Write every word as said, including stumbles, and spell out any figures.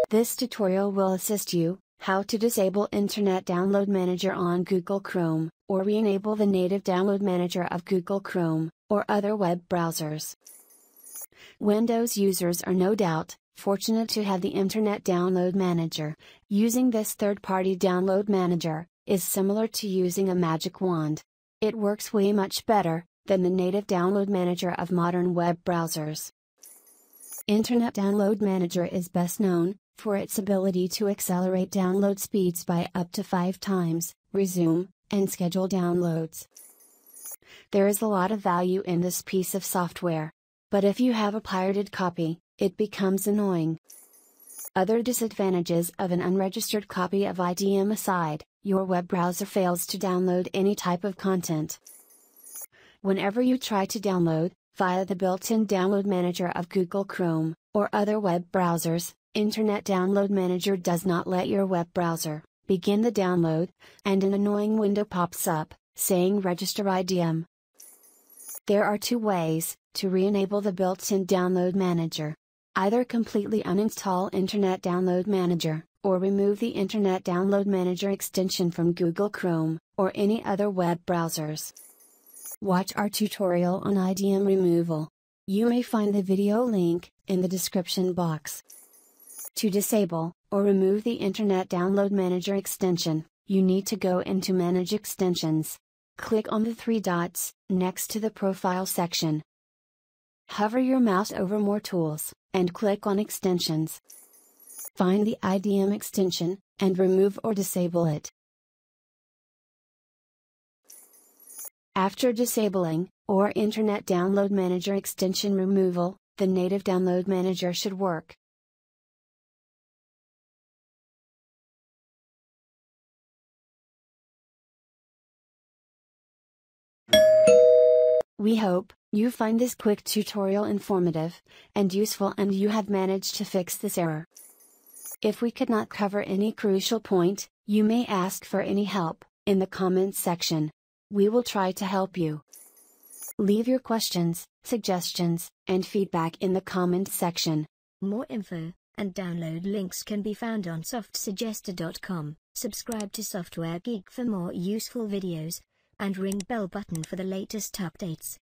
This tutorial will assist you how to disable Internet Download Manager on Google Chrome, or re-enable the native download manager of Google Chrome, or other web browsers. Windows users are no doubt fortunate to have the Internet Download Manager. Using this third-party download manager is similar to using a magic wand. It works way much better than the native download manager of modern web browsers. Internet Download Manager is best known for its ability to accelerate download speeds by up to five times, resume, and schedule downloads. There is a lot of value in this piece of software. But if you have a pirated copy, it becomes annoying. Other disadvantages of an unregistered copy of I D M aside, your web browser fails to download any type of content. Whenever you try to download, via the built-in download manager of Google Chrome, or other web browsers, Internet Download Manager does not let your web browser begin the download, and an annoying window pops up, saying Register I D M. There are two ways to re-enable the built-in download manager. Either completely uninstall Internet Download Manager, or remove the Internet Download Manager extension from Google Chrome, or any other web browsers. Watch our tutorial on I D M removal. You may find the video link in the description box. To disable or remove the Internet Download Manager extension, you need to go into Manage Extensions. Click on the three dots next to the Profile section. Hover your mouse over More Tools, and click on Extensions. Find the I D M extension, and remove or disable it. After disabling, or Internet Download Manager extension removal, the native download manager should work. We hope you find this quick tutorial informative and useful, and you have managed to fix this error. If we could not cover any crucial point, you may ask for any help in the comments section. We will try to help you. Leave your questions, suggestions, and feedback in the comments section. More info and download links can be found on soft suggester dot com. Subscribe to Software Geek for more useful videos, and ring bell button for the latest updates.